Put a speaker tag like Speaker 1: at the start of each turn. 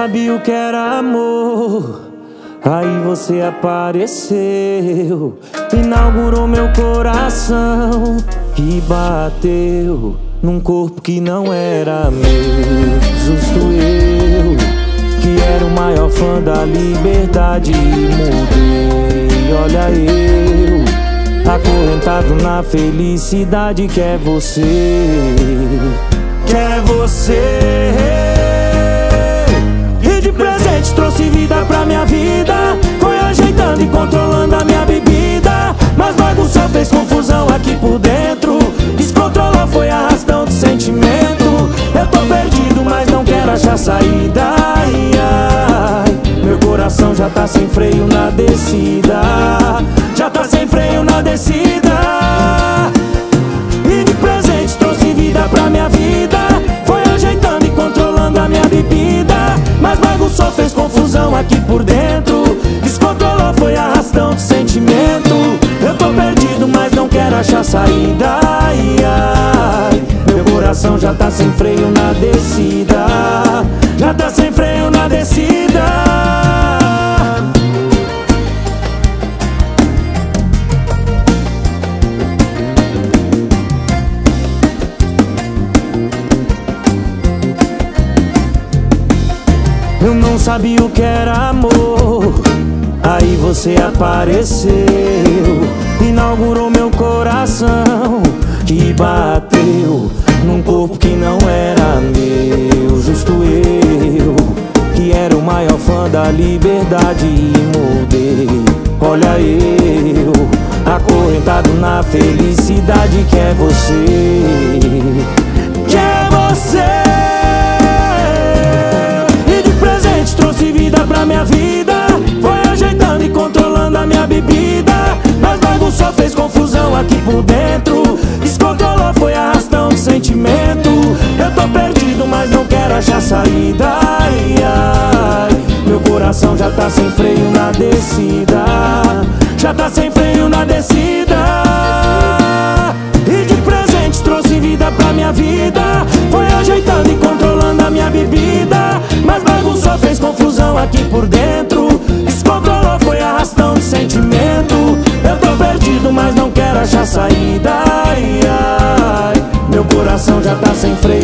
Speaker 1: sabia o que era amor, aí você apareceu, inaugurou meu coração e bateu num corpo que não era meu. Justo eu, que era o maior fã da liberdade, mudei. Olha eu, acorrentado na felicidade que é você, que é você. E de presente trouxe vida pra minha vida, foi ajeitando e controlando a minha bebida, mas bagunçou, fez confusão aqui por dentro, descontrolou, foi arrastão de sentimento. Eu tô perdido, mas não quero achar saída. Ai, ai, meu coração já tá sem freio na descida, já tá sem freio na descida. E de presente trouxe vida pra minha vida, foi ajeitando e controlando a minha bebida, mas bagunçou, fez confusão aqui por dentro, descontrolou, foi arrastão de sentimento. Eu tô perdido, mas não quero achar saída. Ai, ai, meu coração já tá sem freio na descida, já tá sem freio na descida. Eu não sabia o que era amor, aí você apareceu, inaugurou meu coração e bateu num corpo que não era meu. Justo eu, que era o maior fã da liberdade, e mudei. Olha eu, acorrentado na felicidade que é você, que é você. Trouxe vida pra minha vida, foi ajeitando e controlando a minha bebida, mas bagunçou, fez confusão aqui por dentro, descontrolou, foi arrastão de sentimento. Eu tô perdido, mas não quero achar saída. Ai, ai, meu coração já tá sem freio na descida, já tá sem freio na descida. E de presente trouxe vida pra minha vida, foi ajeitando e controlando a minha bebida, mas bagunçou, fez confusão aqui por dentro, descontrolou, foi arrastão de sentimento. Eu tô perdido, mas não quero achar saída. Ai, ai, meu coração já tá sem freio